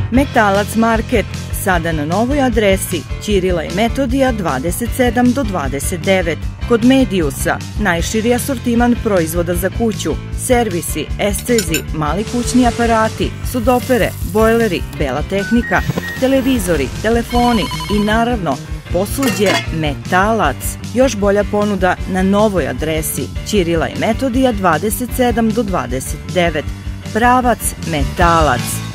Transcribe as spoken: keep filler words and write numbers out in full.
Metalac Market, sada na novoj adresi Ćirila i Metodija dvadeset sedam do dvadeset devet. Kod Mediusa najširi asortiman proizvoda za kuću, servisi, escezi, mali kućni aparati, sudopere, bojleri, bela tehnika, televizori, telefoni i naravno posuđe Metalac. Još bolja ponuda na novoj adresi Ćirila i Metodija dvadeset sedam do dvadeset devet. Pravac Metalac.